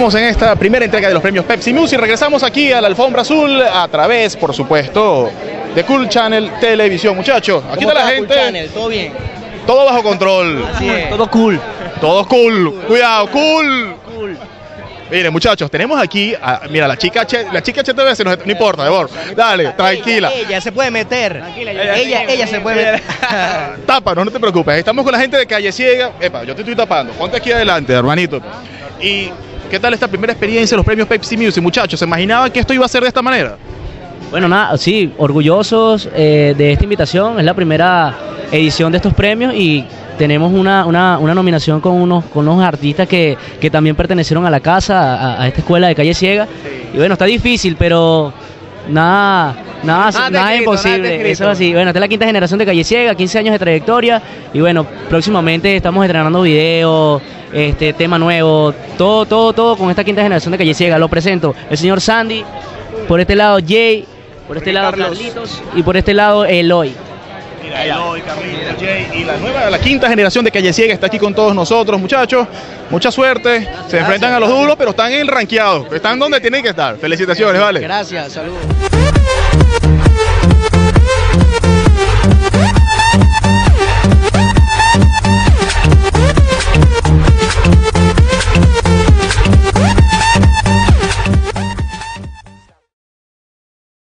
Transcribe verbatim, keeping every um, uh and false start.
Estamos en esta primera entrega de los premios Pepsi Music. Regresamos aquí a la alfombra azul a través, por supuesto, de Cool Channel Televisión. Muchachos, aquí está la gente. Cool Channel? ¿Todo bien? Todo bajo control. Así es. Todo cool. Todo cool. Cuidado, cool. Cool. Miren, muchachos, tenemos aquí, a, mira, la chica H, la chica H T V, se nos, no importa, de favor. Dale, tranquila. Ella, ella se puede meter. Tranquila, ella, ella, ella se puede meter. Tápanos, no te preocupes. Estamos con la gente de Calle Ciega. Epa, yo te estoy tapando. Ponte aquí adelante, hermanito. Y ¿qué tal esta primera experiencia en los premios Pepsi Music, muchachos? ¿Se imaginaban que esto iba a ser de esta manera? Bueno, nada, sí, orgullosos eh, de esta invitación. Es la primera edición de estos premios y tenemos una, una, una nominación con unos, con unos artistas que, que también pertenecieron a la casa, a, a esta escuela de Calle Ciega. Y bueno, está difícil, pero nada, nada, nada, nada es imposible. Eso es así. Bueno, esta es la quinta generación de Calle Ciega, quince años de trayectoria. Y bueno, próximamente estamos estrenando videos, este tema nuevo, todo, todo, todo con esta quinta generación de Calle Ciega. Lo presento, el señor Sandy, por este lado Jay, por este lado Carlos. Carlitos y por este lado Eloy. Mira, Eloy, Carlitos, Jay y la nueva, la quinta generación de Calle Ciega está aquí con todos nosotros, muchachos. Mucha suerte. Gracias, se enfrentan gracias, a los duros, pero están en rankeados. Están donde tienen que estar. Felicitaciones, vale. Gracias, saludos.